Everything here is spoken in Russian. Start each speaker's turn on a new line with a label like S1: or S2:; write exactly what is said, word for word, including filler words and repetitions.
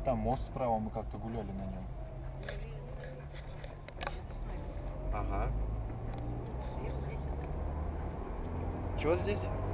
S1: там мост справа, мы как-то гуляли на нем.
S2: Ага. Чего здесь?